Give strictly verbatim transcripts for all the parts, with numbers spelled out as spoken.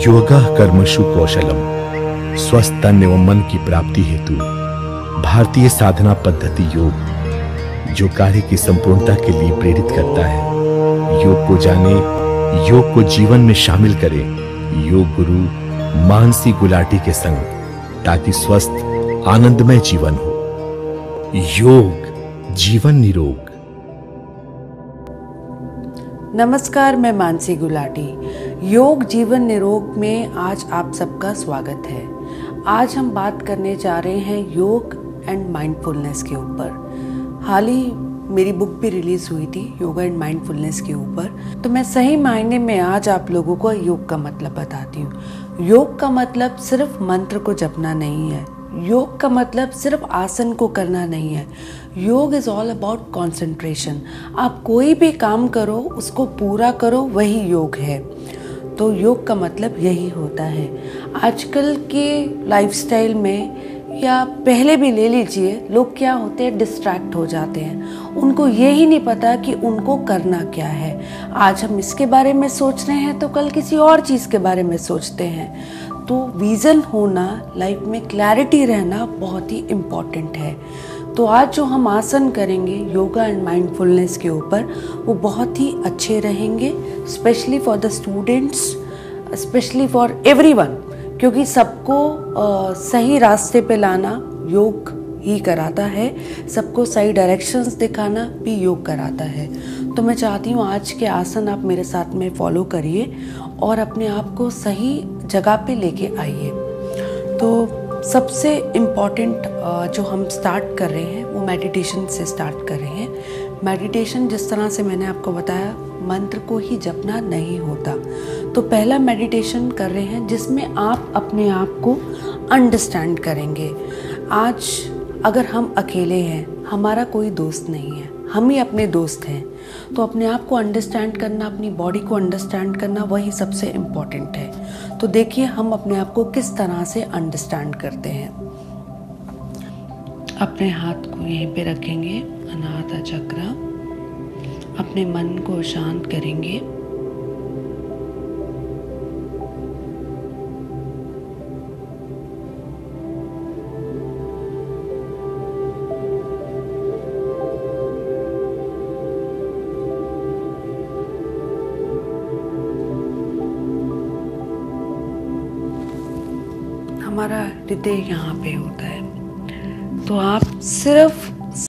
योगः कर्मसु कौशलम, स्वस्थ तन एवं मन की प्राप्ति हेतु भारतीय साधना पद्धति योग जो कार्य की संपूर्णता के लिए प्रेरित करता है। योग को जाने, योग को जीवन में शामिल करें। योग गुरु मानसी गुलाटी के संग, ताकि स्वस्थ आनंदमय जीवन हो। योग जीवन निरोग। नमस्कार, मैं मानसी गुलाटी। योग जीवन निरोग में आज आप सबका स्वागत है। आज हम बात करने जा रहे हैं योग एंड माइंडफुलनेस के ऊपर। हाल ही मेरी बुक भी रिलीज हुई थी योगा एंड माइंडफुलनेस के ऊपर, तो मैं सही मायने में आज आप लोगों को योग का मतलब बताती हूँ। योग का मतलब सिर्फ मंत्र को जपना नहीं है। योग का मतलब सिर्फ आसन को करना नहीं है। योग इज़ ऑल अबाउट कंसंट्रेशन। आप कोई भी काम करो, उसको पूरा करो, वही योग है। तो योग का मतलब यही होता है। आजकल के लाइफस्टाइल में या पहले भी ले लीजिए, लोग क्या होते हैं, डिस्ट्रैक्ट हो जाते हैं। उनको यही नहीं पता कि उनको करना क्या है। आज हम इसके बारे में सोच रहे हैं तो कल किसी और चीज़ के बारे में सोचते हैं। तो विज़न होना, लाइफ में क्लैरिटी रहना बहुत ही इम्पॉर्टेंट है। तो आज जो हम आसन करेंगे योगा एंड माइंडफुलनेस के ऊपर, वो बहुत ही अच्छे रहेंगे, specially for the students, specially for everyone, क्योंकि सबको uh, सही रास्ते पे लाना योग ही कराता है। सबको सही डायरेक्शंस दिखाना भी योग कराता है। तो मैं चाहती हूँ आज के आसन आप मेरे साथ में फॉलो करिए और अपने आप को सही जगह पे लेके आइए। तो सबसे इम्पॉर्टेंट जो हम स्टार्ट कर रहे हैं वो मेडिटेशन से स्टार्ट कर रहे हैं। मेडिटेशन जिस तरह से मैंने आपको बताया, मंत्र को ही जपना नहीं होता। तो पहला मेडिटेशन कर रहे हैं जिसमें आप अपने आप को अंडरस्टैंड करेंगे। आज अगर हम अकेले हैं, हमारा कोई दोस्त नहीं है, हम ही अपने दोस्त हैं, तो अपने आप को अंडरस्टैंड करना, अपनी बॉडी को अंडरस्टैंड करना, वही सबसे इम्पॉर्टेंट है। तो देखिए हम अपने आप को किस तरह से अंडरस्टैंड करते हैं। अपने हाथ को यहीं पे रखेंगे, अनाहत चक्र। अपने मन को शांत करेंगे। हमारा हृदय यहाँ पे होता है। तो आप सिर्फ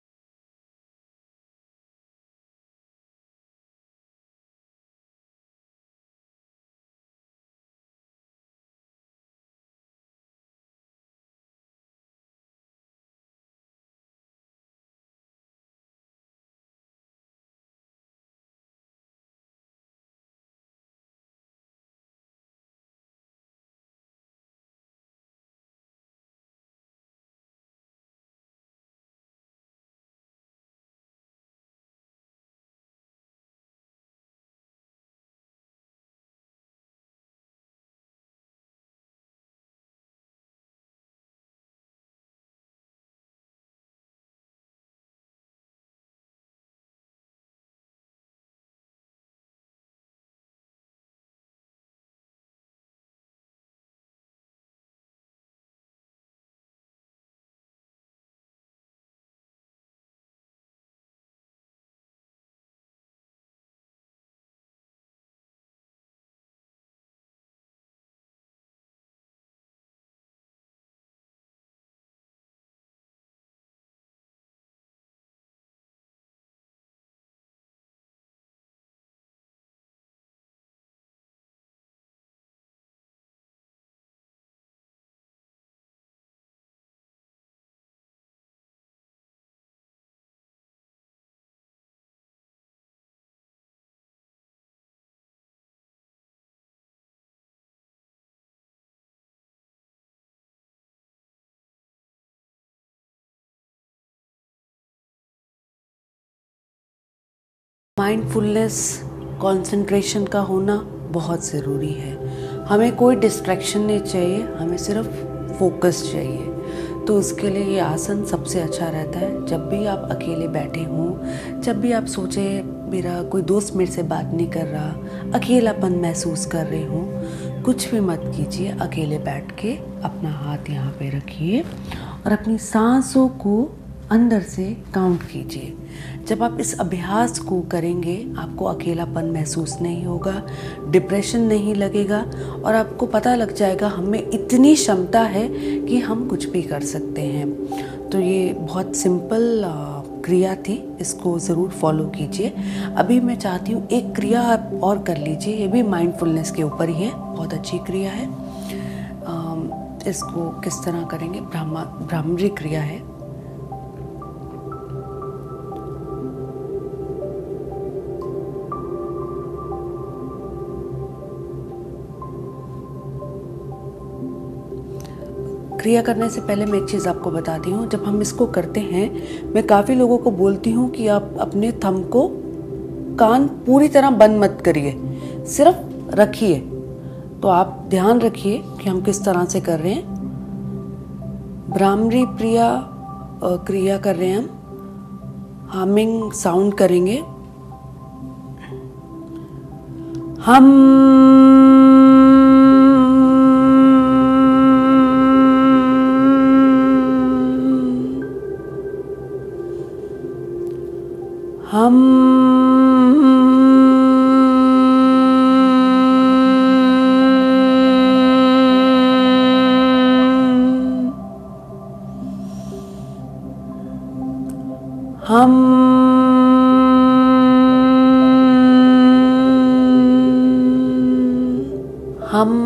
माइंडफुलनेस, कंसंट्रेशन का होना बहुत ज़रूरी है। हमें कोई डिस्ट्रैक्शन नहीं चाहिए, हमें सिर्फ फोकस चाहिए। तो उसके लिए ये आसन सबसे अच्छा रहता है। जब भी आप अकेले बैठे हों, जब भी आप सोचें मेरा कोई दोस्त मेरे से बात नहीं कर रहा, अकेलापन महसूस कर रहे हों, कुछ भी मत कीजिए, अकेले बैठ के अपना हाथ यहाँ पे रखिए और अपनी सांसों को अंदर से काउंट कीजिए। जब आप इस अभ्यास को करेंगे आपको अकेलापन महसूस नहीं होगा, डिप्रेशन नहीं लगेगा और आपको पता लग जाएगा हमें इतनी क्षमता है कि हम कुछ भी कर सकते हैं। तो ये बहुत सिंपल क्रिया थी, इसको ज़रूर फॉलो कीजिए। अभी मैं चाहती हूँ एक क्रिया आप और कर लीजिए, ये भी माइंडफुलनेस के ऊपर ही है, बहुत अच्छी क्रिया है। इसको किस तरह करेंगे, ब्रह्मा ब्राह्मरी क्रिया है। क्रिया करने से पहले मैं एक चीज़ आपको बताती हूँ, जब हम इसको करते हैं मैं काफ़ी लोगों को बोलती हूँ कि आप अपने थंब को कान पूरी तरह बंद मत करिए, सिर्फ रखिए। तो आप ध्यान रखिए कि हम किस तरह से कर रहे हैं। ब्राह्मरी प्रिया क्रिया कर रहे हैं हम, हमिंग साउंड करेंगे। हम हम हम हम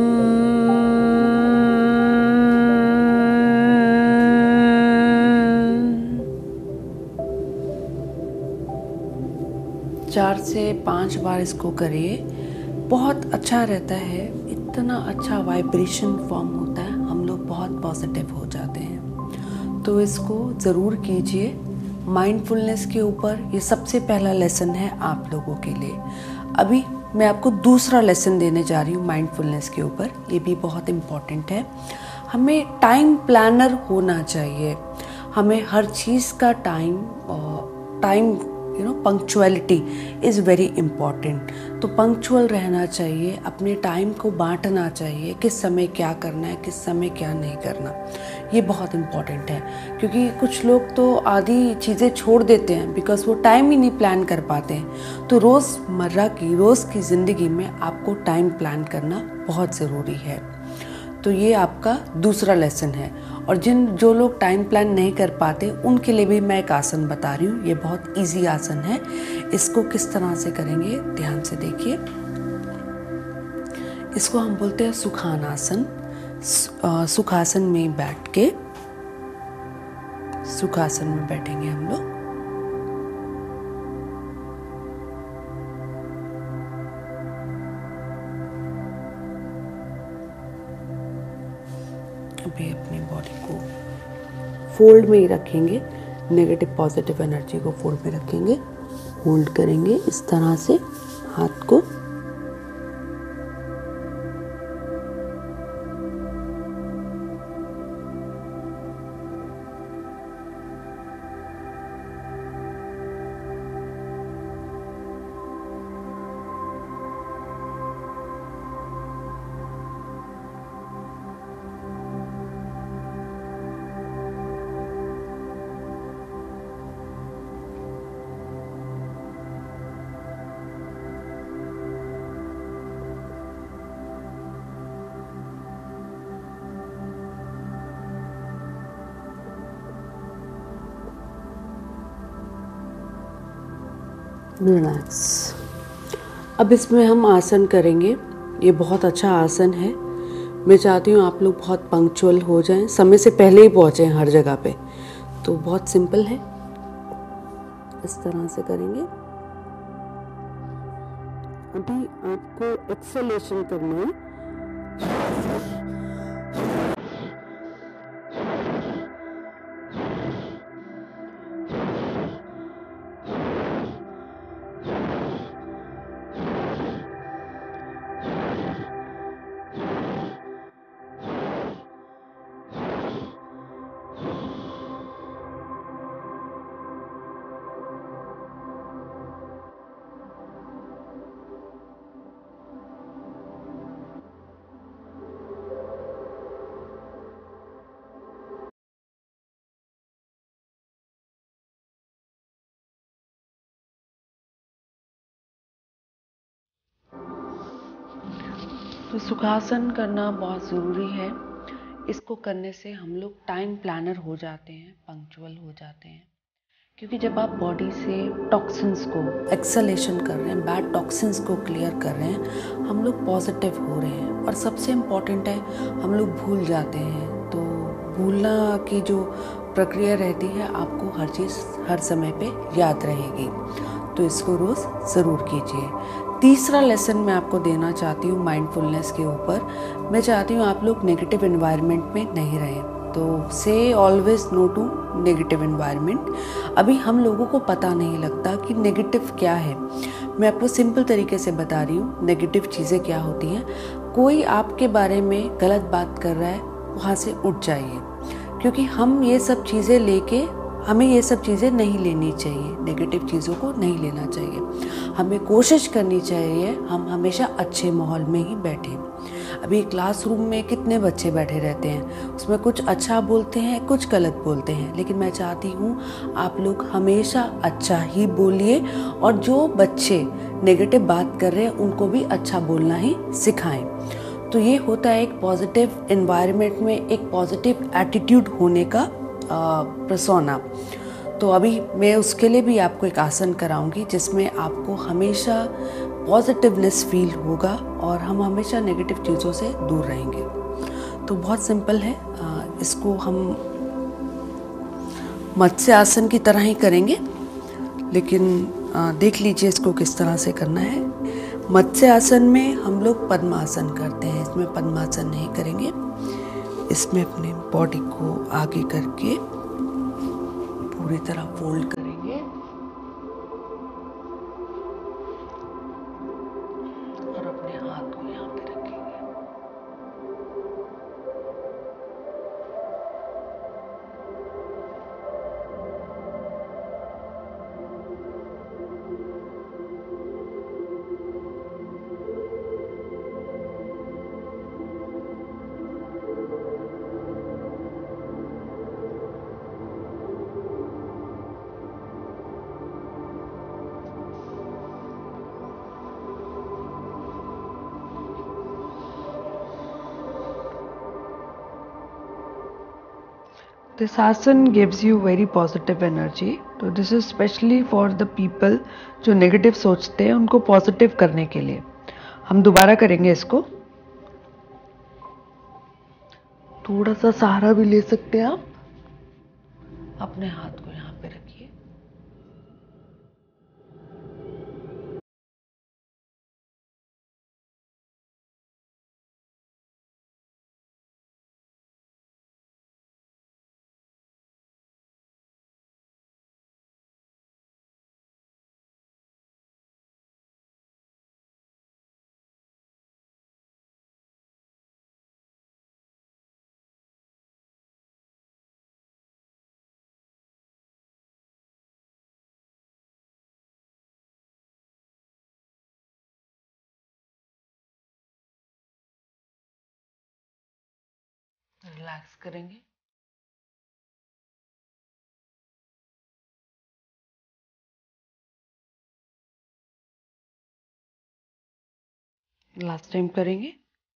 चार से पाँच बार इसको करिए, बहुत अच्छा रहता है। इतना अच्छा वाइब्रेशन फॉर्म होता है, हम लोग बहुत पॉजिटिव हो जाते हैं। तो इसको ज़रूर कीजिए। माइंडफुलनेस के ऊपर ये सबसे पहला लेसन है आप लोगों के लिए। अभी मैं आपको दूसरा लेसन देने जा रही हूँ माइंडफुलनेस के ऊपर, ये भी बहुत इम्पॉर्टेंट है। हमें टाइम प्लानर होना चाहिए, हमें हर चीज़ का time time you know punctuality is very important. तो पंक्चुअल रहना चाहिए, अपने टाइम को बांटना चाहिए, किस समय क्या करना है, किस समय क्या नहीं करना, ये बहुत इम्पॉर्टेंट है। क्योंकि कुछ लोग तो आधी चीज़ें छोड़ देते हैं बिकॉज वो टाइम ही नहीं प्लान कर पाते हैं। तो रोज़मर्रा की रोज़ की ज़िंदगी में आपको टाइम प्लान करना बहुत ज़रूरी है। तो ये आपका दूसरा लेसन है। और जिन जो लोग टाइम प्लान नहीं कर पाते उनके लिए भी मैं एक आसन बता रही हूँ, ये बहुत इजी आसन है। इसको किस तरह से करेंगे ध्यान से देखिए। इसको हम बोलते हैं सुखानासन। सुखासन में बैठ के, सुखासन में बैठेंगे हम लोग। अभी अपनी बॉडी को फोल्ड में ही रखेंगे, नेगेटिव पॉजिटिव एनर्जी को फोल्ड में रखेंगे, होल्ड करेंगे इस तरह से हाथ को। रिलैक्स। अब इसमें हम आसन करेंगे, ये बहुत अच्छा आसन है। मैं चाहती हूँ आप लोग बहुत पंक्चुअल हो जाएं, समय से पहले ही पहुँचें हर जगह पे। तो बहुत सिंपल है, इस तरह से करेंगे। अभी आपको एक्सेलेशन करना है। तो सुखासन करना बहुत ज़रूरी है। इसको करने से हम लोग टाइम प्लानर हो जाते हैं, पंक्चुअल हो जाते हैं, क्योंकि जब आप बॉडी से टॉक्सिन्स को एक्सलेशन कर रहे हैं, बैड टॉक्सिन्स को क्लियर कर रहे हैं, हम लोग पॉजिटिव हो रहे हैं। और सबसे इम्पॉर्टेंट है, हम लोग भूल जाते हैं। तो भूलना की जो प्रक्रिया रहती है, आपको हर चीज़ हर समय पे याद रहेगी, तो इसको रोज़ ज़रूर कीजिए। तीसरा लेसन मैं आपको देना चाहती हूँ माइंडफुलनेस के ऊपर। मैं चाहती हूँ आप लोग नेगेटिव एनवायरनमेंट में नहीं रहें। तो say always no to negative environment. अभी हम लोगों को पता नहीं लगता कि नेगेटिव क्या है। मैं आपको सिंपल तरीके से बता रही हूँ नेगेटिव चीज़ें क्या होती हैं। कोई आपके बारे में गलत बात कर रहा है, वहाँ से उठ जाइए, क्योंकि हम ये सब चीज़ें लेके हमें ये सब चीज़ें नहीं लेनी चाहिए, नेगेटिव चीज़ों को नहीं लेना चाहिए। हमें कोशिश करनी चाहिए हम हमेशा अच्छे माहौल में ही बैठें। अभी क्लासरूम में कितने बच्चे बैठे रहते हैं, उसमें कुछ अच्छा बोलते हैं, कुछ गलत बोलते हैं, लेकिन मैं चाहती हूँ आप लोग हमेशा अच्छा ही बोलिए, और जो बच्चे नेगेटिव बात कर रहे हैं उनको भी अच्छा बोलना ही सिखाएं। तो ये होता है एक पॉजिटिव एनवायरनमेंट में एक पॉजिटिव एटीट्यूड होने का पर्सोना। तो अभी मैं उसके लिए भी आपको एक आसन कराऊंगी जिसमें आपको हमेशा पॉजिटिवनेस फील होगा और हम हमेशा नेगेटिव चीज़ों से दूर रहेंगे। तो बहुत सिंपल है, इसको हम मत्स्य आसन की तरह ही करेंगे, लेकिन देख लीजिए इसको किस तरह से करना है। मत्स्य आसन में हम लोग पद्मासन करते हैं, इसमें पद्मासन नहीं करेंगे। इसमें अपने बॉडी को आगे करके पूरी तरह फोल्ड करेंगे और अपने हाथ को यहाँ पे रखेंगे। This asan gives you very positive energy. तो this is specially for the people जो नेगेटिव सोचते हैं, उनको पॉजिटिव करने के लिए। हम दोबारा करेंगे इसको। थोड़ा सा सहारा भी ले सकते हैं आप। अपने हाथ को यहाँ पे रखिए। रिलैक्स करेंगे। लास्ट टाइम करेंगे।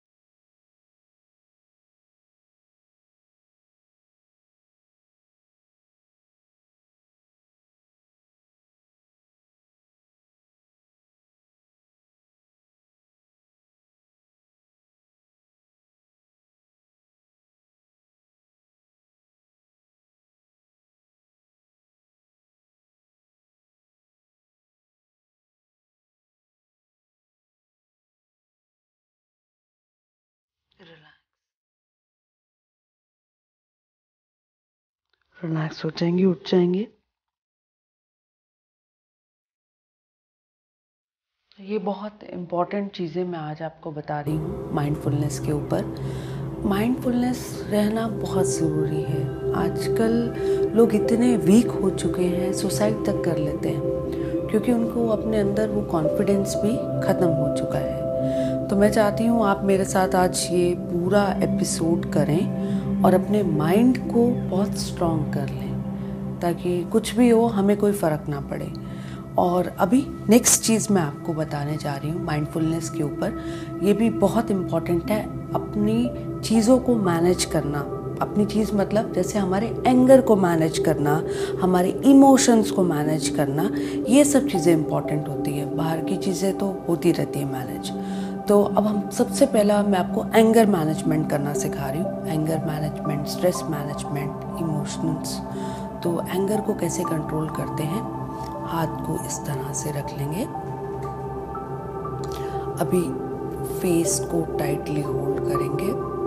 रिलैक्स रिलैक्स हो जाएंगे, उठ जाएंगे। ये बहुत इम्पॉर्टेंट चीज़ें मैं आज आपको बता रही हूँ माइंडफुलनेस के ऊपर। माइंडफुलनेस रहना बहुत ज़रूरी है। आजकल लोग इतने वीक हो चुके हैं, सुसाइड तक कर लेते हैं, क्योंकि उनको अपने अंदर वो कॉन्फिडेंस भी ख़त्म हो चुका है। तो मैं चाहती हूँ आप मेरे साथ आज ये पूरा एपिसोड करें और अपने माइंड को बहुत स्ट्रॉन्ग कर लें, ताकि कुछ भी हो हमें कोई फ़र्क ना पड़े। और अभी नेक्स्ट चीज़ मैं आपको बताने जा रही हूँ माइंडफुलनेस के ऊपर। ये भी बहुत इम्पॉर्टेंट है, अपनी चीज़ों को मैनेज करना। अपनी चीज़ मतलब जैसे हमारे एंगर को मैनेज करना, हमारे इमोशंस को मैनेज करना, ये सब चीज़ें इम्पॉर्टेंट होती है। बाहर की चीज़ें तो होती रहती है मैनेज। तो अब हम सबसे पहला मैं आपको एंगर मैनेजमेंट करना सिखा रही हूँ। Anger management, stress management, emotions. तो एंगर को कैसे कंट्रोल करते हैं, हाथ को इस तरह से रख लेंगे। अभी फेस को टाइटली होल्ड करेंगे।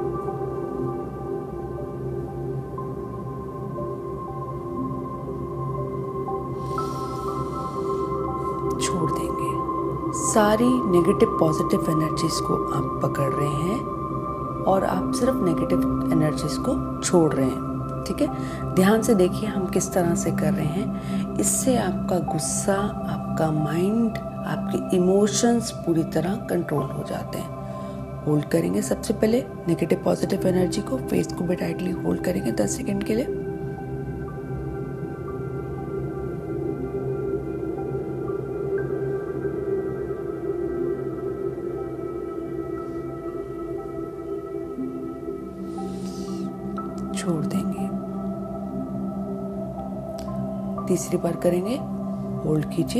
छोड़ देंगे। सारी नेगेटिव पॉजिटिव एनर्जीज को आप पकड़ रहे हैं और आप सिर्फ नेगेटिव एनर्जीज को छोड़ रहे हैं। ठीक है, ध्यान से देखिए हम किस तरह से कर रहे हैं। इससे आपका गुस्सा, आपका माइंड, आपके इमोशंस पूरी तरह कंट्रोल हो जाते हैं। होल्ड करेंगे सबसे पहले नेगेटिव पॉजिटिव एनर्जी को, फेस को भी टाइटली होल्ड करेंगे दस सेकंड के लिए। छोड़ देंगे। तीसरी बार करेंगे, होल्ड कीजिए।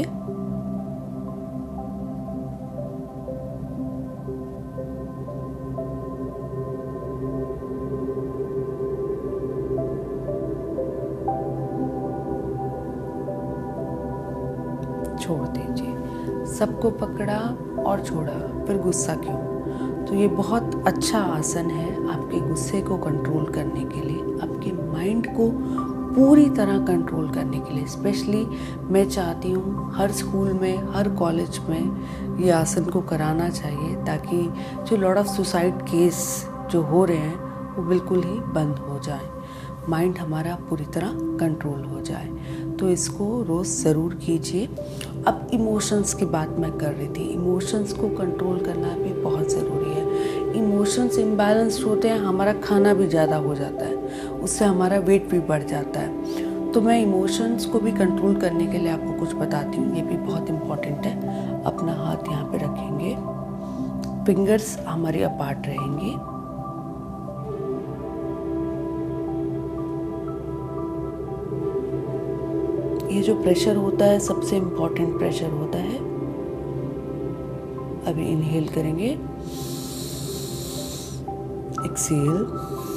छोड़ दीजिए। सबको पकड़ा और छोड़ा, फिर गुस्सा क्यों? तो ये बहुत अच्छा आसन है आपके गुस्से को कंट्रोल करने के लिए, आपके माइंड को पूरी तरह कंट्रोल करने के लिए। स्पेशली मैं चाहती हूँ हर स्कूल में, हर कॉलेज में ये आसन को कराना चाहिए, ताकि जो लॉट ऑफ सुसाइड केस जो हो रहे हैं वो बिल्कुल ही बंद हो जाए, माइंड हमारा पूरी तरह कंट्रोल हो जाए। तो इसको रोज़ ज़रूर कीजिए। अब इमोशंस की बात मैं कर रही थी, इमोशंस को कंट्रोल करना भी बहुत ज़रूरी है। इमोशंस इम्बैलेंस्ड होते हैं, हमारा खाना भी ज़्यादा हो जाता है, उससे हमारा वेट भी बढ़ जाता है। तो मैं इमोशंस को भी कंट्रोल करने के लिए आपको कुछ बताती हूँ, ये भी बहुत इम्पॉर्टेंट है। अपना हाथ यहाँ पे रखेंगे, फिंगर्स हमारे अपार्ट रहेंगे। ये जो प्रेशर होता है सबसे इम्पॉर्टेंट प्रेशर होता है। अभी इनहेल करेंगे, एक्सेल,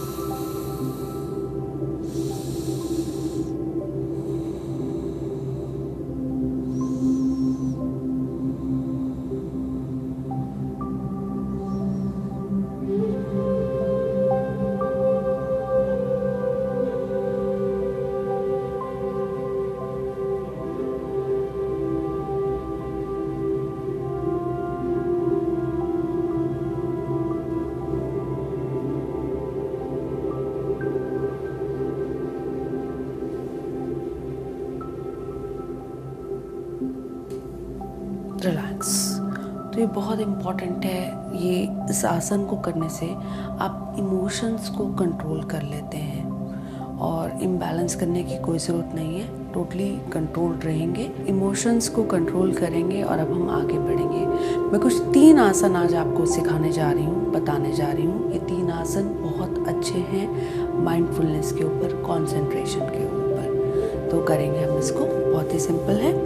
रिलैक्स। तो ये बहुत इम्पॉर्टेंट है। ये इस आसन को करने से आप इमोशंस को कंट्रोल कर लेते हैं और इम्बैलेंस करने की कोई ज़रूरत नहीं है, टोटली कंट्रोल्ड रहेंगे, इमोशंस को कंट्रोल करेंगे। और अब हम आगे बढ़ेंगे। मैं कुछ तीन आसन आज आपको सिखाने जा रही हूँ, बताने जा रही हूँ। ये तीन आसन बहुत अच्छे हैं माइंडफुलनेस के ऊपर, कंसंट्रेशन के ऊपर। तो करेंगे हम इसको, बहुत ही सिंपल है।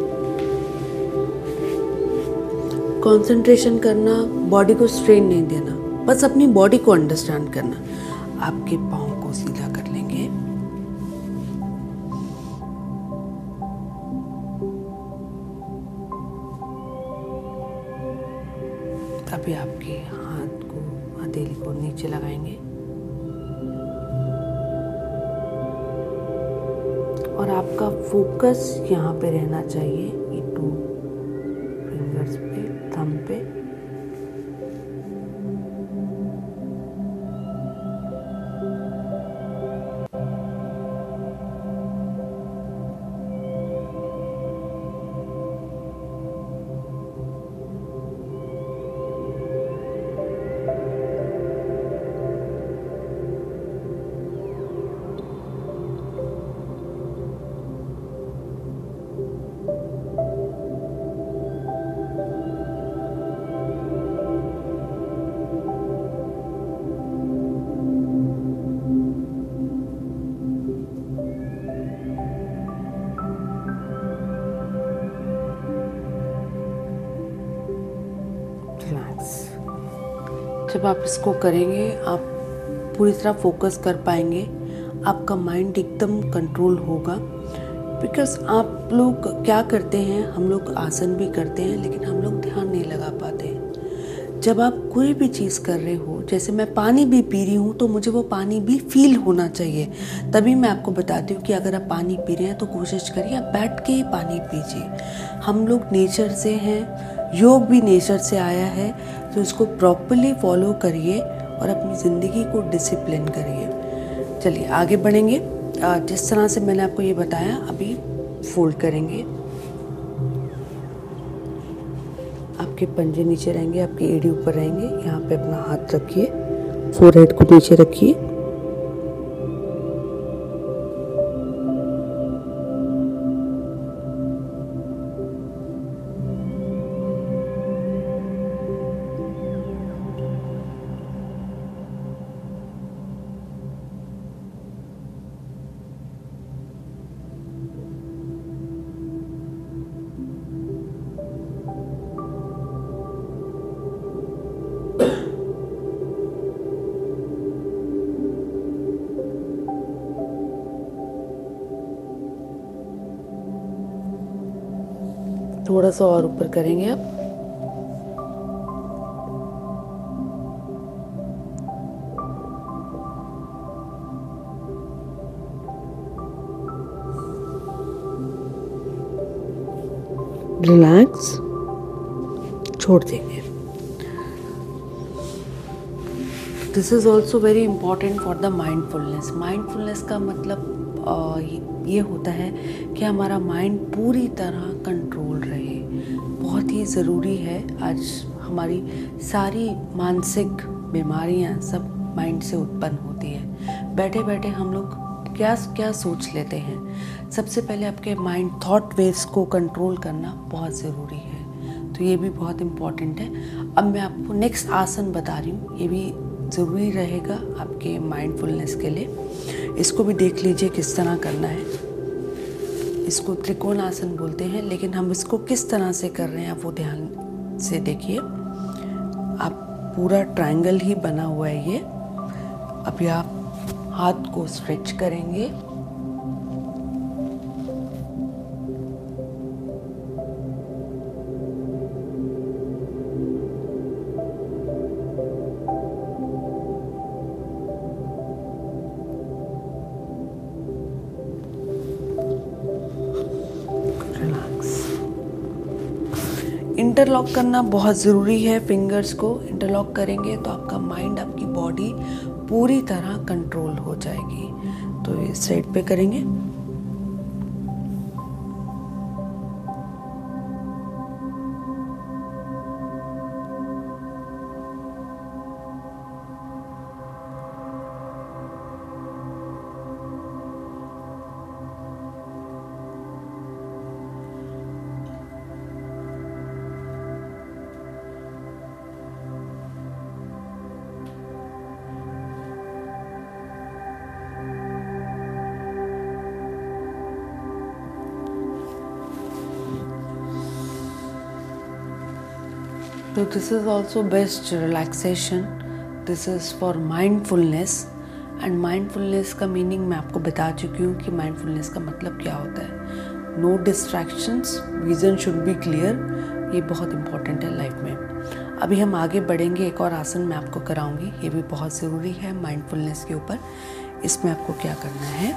कंसंट्रेशन करना, बॉडी को स्ट्रेन नहीं देना, बस अपनी बॉडी को अंडरस्टैंड करना। आपके पाँव को सीधा कर लेंगे, अभी आपके हाथ को, हथेली को नीचे लगाएंगे और आपका फोकस यहाँ पे रहना चाहिए, ये टू फिंगर्स पे, थंब पे। जब आप इसको करेंगे आप पूरी तरह फोकस कर पाएंगे, आपका माइंड एकदम कंट्रोल होगा। बिकॉज आप लोग क्या करते हैं, हम लोग आसन भी करते हैं लेकिन हम लोग ध्यान नहीं लगा पाते। जब आप कोई भी चीज़ कर रहे हो, जैसे मैं पानी भी पी रही हूँ तो मुझे वो पानी भी फील होना चाहिए, तभी मैं आपको बताती हूँ कि अगर आप पानी पी रहे हैं तो कोशिश करिए आप बैठ के ही पानी पीजिए। हम लोग नेचर से हैं, योग भी नेचर से आया है, तो इसको प्रॉपरली फॉलो करिए और अपनी ज़िंदगी को डिसिप्लिन करिए। चलिए आगे बढ़ेंगे। जिस तरह से मैंने आपको ये बताया, अभी फोल्ड करेंगे। आपके पंजे नीचे रहेंगे, आपकी एड़ी ऊपर रहेंगे। यहाँ पे अपना हाथ रखिए, फोरहेड को नीचे रखिए। थोड़ा सा और ऊपर करेंगे आप। रिलैक्स, छोड़ देंगे। This is also very important for the mindfulness. Mindfulness का मतलब आ, ये होता है कि हमारा माइंड पूरी तरह कंट्रोल रहे। बहुत ही ज़रूरी है। आज हमारी सारी मानसिक बीमारियां सब माइंड से उत्पन्न होती है। बैठे बैठे हम लोग क्या क्या सोच लेते हैं। सबसे पहले आपके माइंड थॉट वेव्स को कंट्रोल करना बहुत ज़रूरी है, तो ये भी बहुत इम्पॉर्टेंट है। अब मैं आपको नेक्स्ट आसन बता रही हूँ, ये भी ज़रूरी रहेगा आपके माइंडफुलनेस के लिए। इसको भी देख लीजिए किस तरह करना है। इसको त्रिकोण आसन बोलते हैं, लेकिन हम इसको किस तरह से कर रहे हैं आप वो ध्यान से देखिए। आप पूरा ट्रायंगल ही बना हुआ है ये। अभी आप हाथ को स्ट्रेच करेंगे, इंटरलॉक करना बहुत ज़रूरी है। फिंगर्स को इंटरलॉक करेंगे तो आपका माइंड, आपकी बॉडी पूरी तरह कंट्रोल हो जाएगी। तो इस साइड पे करेंगे। So this is also best relaxation. This is for mindfulness. And mindfulness का मीनिंग मैं आपको बता चुकी हूँ कि mindfulness का मतलब क्या होता है। No distractions, vision should be clear. ये बहुत इम्पोर्टेंट है लाइफ में। अभी हम आगे बढ़ेंगे। एक और आसन मैं आपको कराऊंगी, ये भी बहुत ज़रूरी है माइंडफुलनेस के ऊपर। इसमें आपको क्या करना है,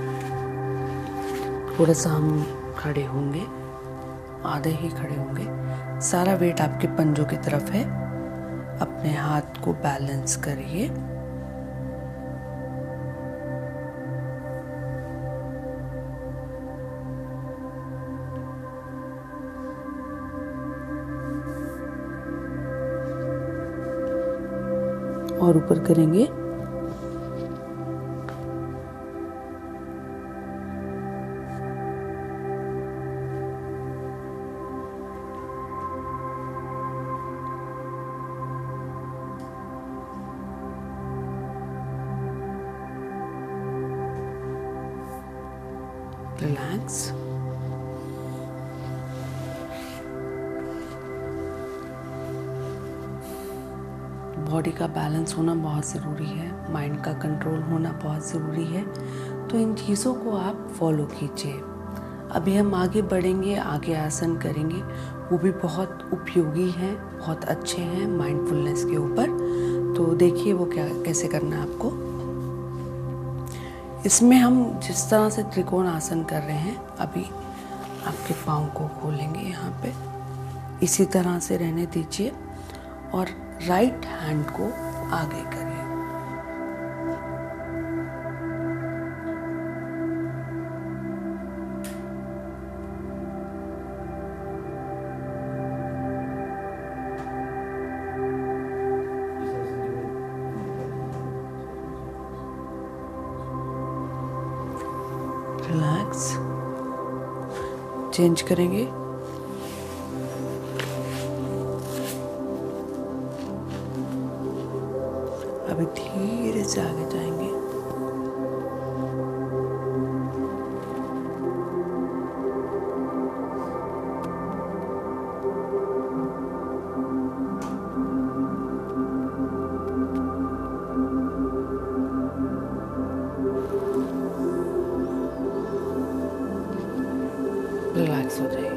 थोड़ा सा हम खड़े होंगे, आधे ही खड़े होंगे। सारा वेट आपके पंजों की तरफ है। अपने हाथ को बैलेंस करिए। और ऊपर करेंगे। रिलैक्स। बॉडी का बैलेंस होना बहुत ज़रूरी है, माइंड का कंट्रोल होना बहुत ज़रूरी है। तो इन चीज़ों को आप फॉलो कीजिए। अभी हम आगे बढ़ेंगे, आगे आसन करेंगे, वो भी बहुत उपयोगी हैं, बहुत अच्छे हैं माइंडफुलनेस के ऊपर। तो देखिए वो क्या कैसे करना है आपको। इसमें हम जिस तरह से त्रिकोण आसन कर रहे हैं, अभी आपके पाँव को खोलेंगे यहाँ पे, इसी तरह से रहने दीजिए और राइट हैंड को आगे करिए। रिलैक्स, चेंज करेंगे। अभी धीरे से आगे जाएंगे। रिलैक्स हो जाइए।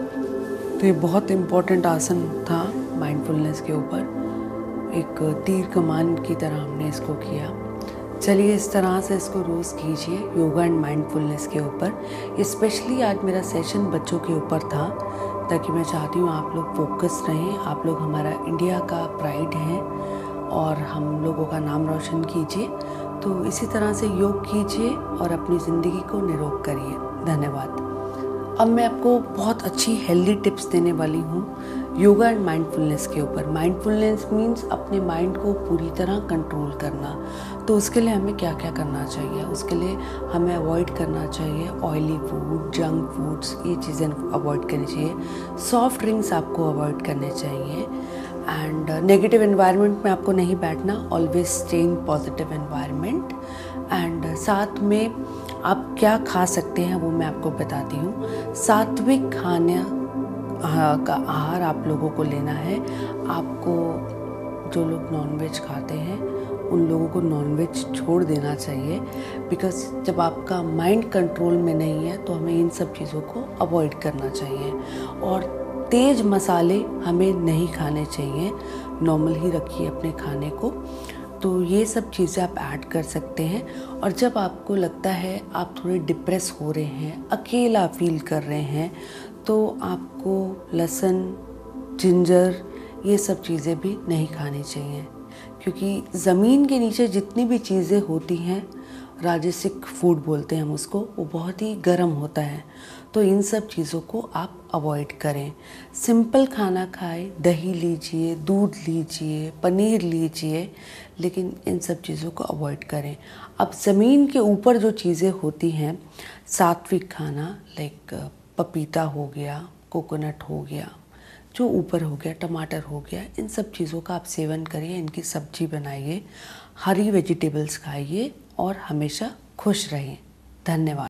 तो ये बहुत इम्पोर्टेंट आसन था माइंडफुलनेस के ऊपर। एक तीर कमान की तरह हमने इसको किया। चलिए इस तरह से इसको रोज़ कीजिए, योगा एंड माइंडफुलनेस के ऊपर। स्पेशली आज मेरा सेशन बच्चों के ऊपर था, ताकि मैं चाहती हूँ आप लोग फोकस रहें। आप लोग हमारा इंडिया का प्राइड हैं और हम लोगों का नाम रोशन कीजिए। तो इसी तरह से योग कीजिए और अपनी ज़िंदगी को निरोग करिए। धन्यवाद। अब मैं आपको बहुत अच्छी हेल्दी टिप्स देने वाली हूँ योगा एंड माइंडफुलनेस के ऊपर। माइंडफुलनेस मीन्स अपने माइंड को पूरी तरह कंट्रोल करना। तो उसके लिए हमें क्या क्या करना चाहिए? उसके लिए हमें अवॉइड करना चाहिए ऑयली फूड, जंक फूड्स, ये चीज़ें अवॉइड करनी चाहिए। सॉफ्ट ड्रिंक्स आपको अवॉइड करने चाहिए। एंड नेगेटिव एनवायरनमेंट में आपको नहीं बैठना, always stay in positive environment. And साथ में आप क्या खा सकते हैं वो मैं आपको बताती हूँ। सात्विक खाने का आहार आप लोगों को लेना है। आपको जो लोग नॉनवेज खाते हैं उन लोगों को नॉनवेज छोड़ देना चाहिए, बिकॉज जब आपका माइंड कंट्रोल में नहीं है तो हमें इन सब चीज़ों को अवॉइड करना चाहिए। और तेज़ मसाले हमें नहीं खाने चाहिए, नॉर्मल ही रखिए अपने खाने को। तो ये सब चीज़ें आप ऐड कर सकते हैं। और जब आपको लगता है आप थोड़े डिप्रेस हो रहे हैं, अकेला फील कर रहे हैं, तो आपको लहसुन, जिंजर, ये सब चीज़ें भी नहीं खानी चाहिए, क्योंकि ज़मीन के नीचे जितनी भी चीज़ें होती हैं, राजसिक फूड बोलते हैं हम उसको, वो बहुत ही गर्म होता है। तो इन सब चीज़ों को आप अवॉइड करें। सिंपल खाना खाएं, दही लीजिए, दूध लीजिए, पनीर लीजिए, लेकिन इन सब चीज़ों को अवॉइड करें। अब ज़मीन के ऊपर जो चीज़ें होती हैं, सात्विक खाना लाइक पपीता हो गया, कोकोनट हो गया, जो ऊपर हो गया, टमाटर हो गया, इन सब चीज़ों का आप सेवन करिए, इनकी सब्जी बनाइए, हरी वेजिटेबल्स खाइए और हमेशा खुश रहें। धन्यवाद।